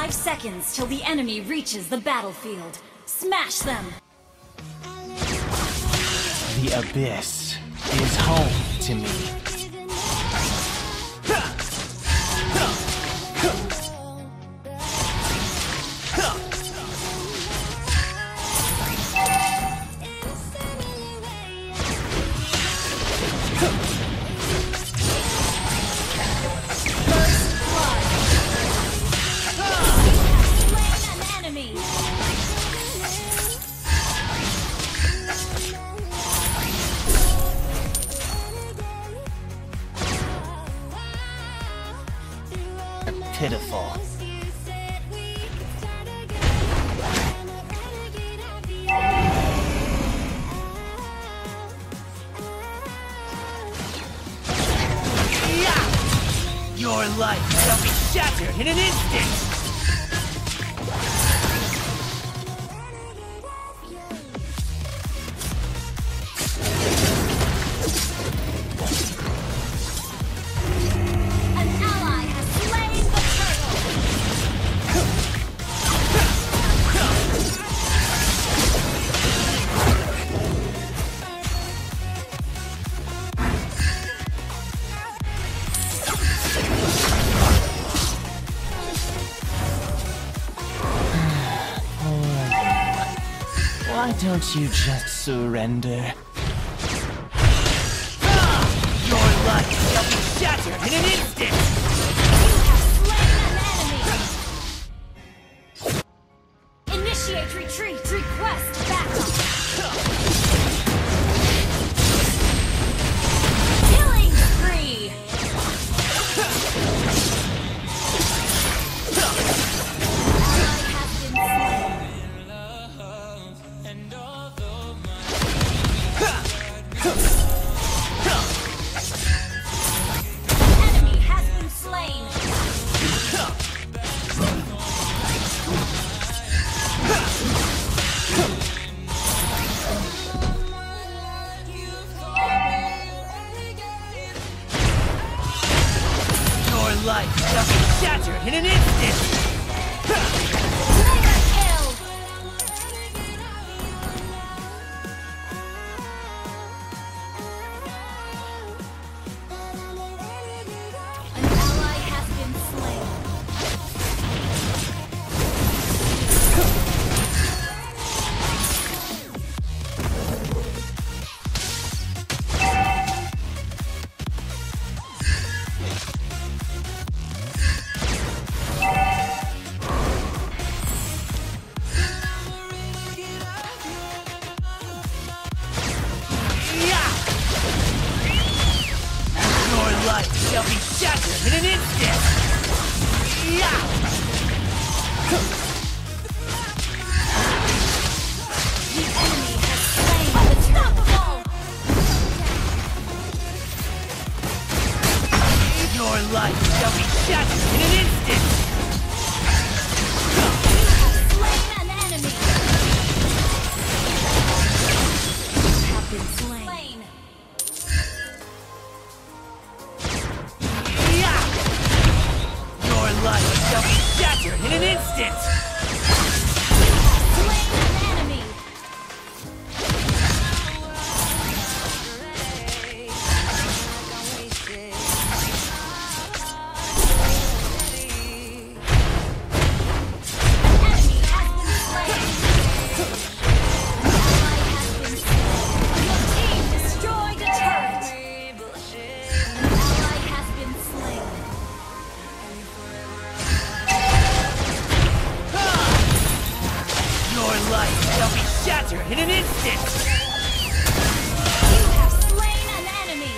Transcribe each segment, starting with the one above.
5 seconds till the enemy reaches the battlefield. Smash them! The abyss is home to me. Pitiful. Your life shall be shattered in an instant! Why don't you just surrender? Your life shall be shattered in an instant! You have slain an enemy! Initiate retreat! Request backup! Killing spree! Life shall be shattered in an instant! Life shall be shattered in an instant! The enemy has slain unstoppable! Your life shall be shattered in an instant! You have slain an enemy! You have been slain. Your life shall be shattered in an instant! Slain an enemy! Shattered in an instant! You have slain an enemy!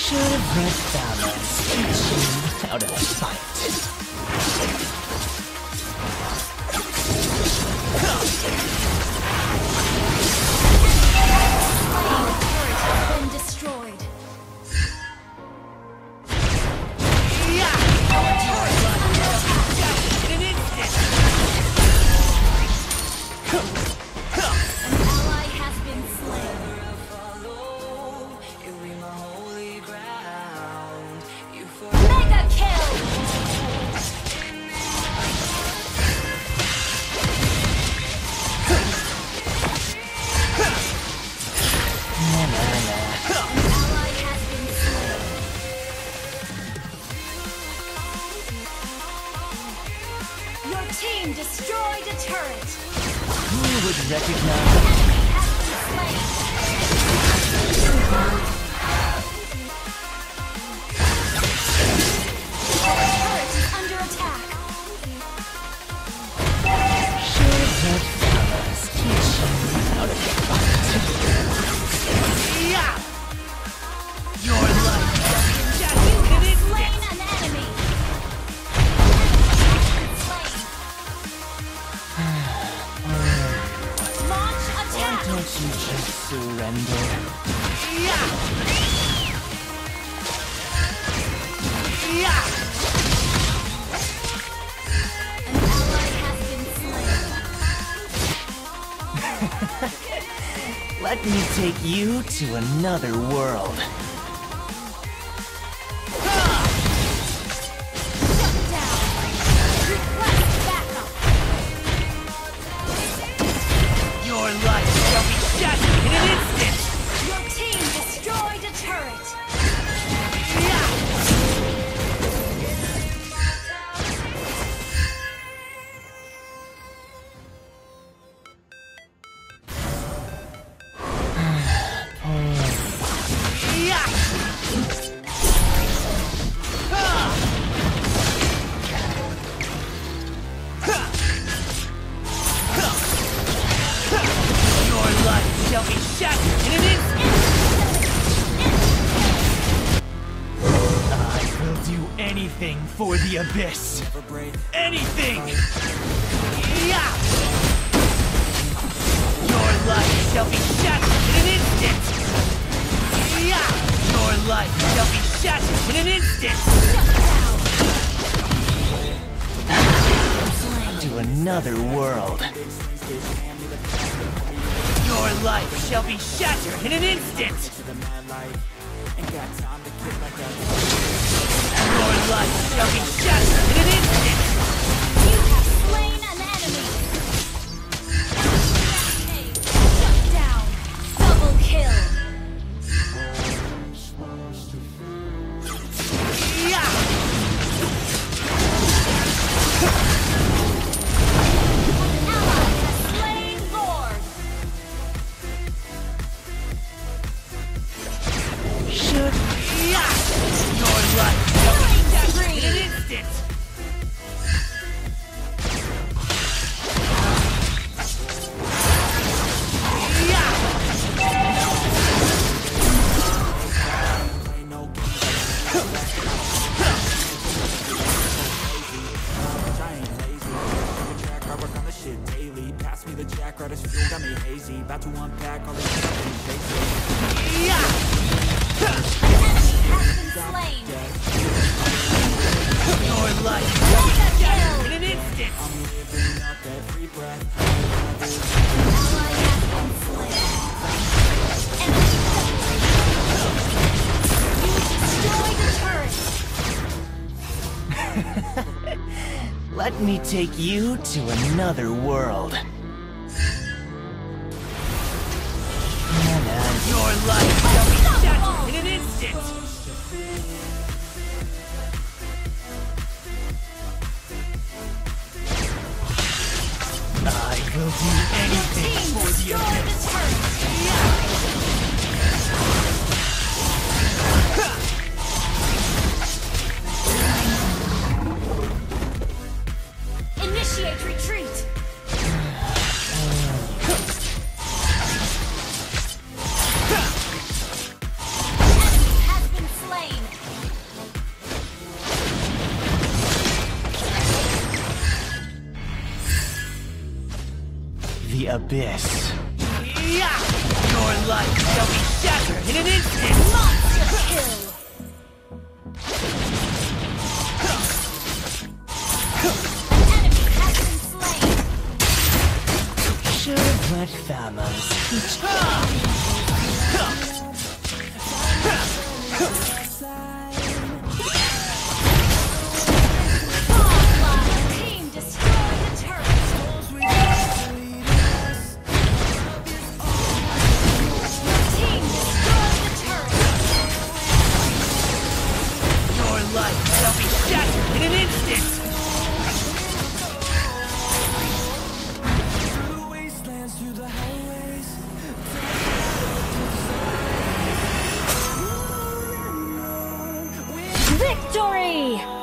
Should have read Balance teaching how to fight. Been destroyed. Team destroyed a turret. Who would recognize? Turret is under attack. Should have read Balance teaching how to fight. Yeah! Your life You have slain an enemy. Launch attack. Don't you just surrender? Yeah! Yeah! An ally has been slain. Let me take you to another world. Shut down. Request backup. Your life shall be shattered in an instant! Your team destroyed a turret. Your life shall be shattered in an instant! I will do anything for the Abyss! Anything! Yeah! Your life shall be shattered in an instant! Yeah! Your life shall be shattered in an instant! To another world. Your life shall be shattered in an instant! Your life shall be shattered in an instant! You have slain an enemy. Shut down. Double kill. Yeah! Ally has slain Lord. Should... Yeah! Your life shall be shattered in an instant! Got me hazy, about to unpack all the Yeah! Enemy has been slain. Your life shall be shattered in an instant! I'm living up every breath. Ally has been slain. Enemy. You destroyed a turret. Let me take you to another world. Your life shall be shattered in an instant! I will do anything Team for the destroyed a Abyss. turret. Initiate retreat. abyss. Yeah! Your life shall be shattered in an instant! Monster kill! An enemy has been slain! Should have let Thamos teach. Godlike! Team destroy the turret! Team destroy the turret! Your life shall be shattered in an instant! Victory!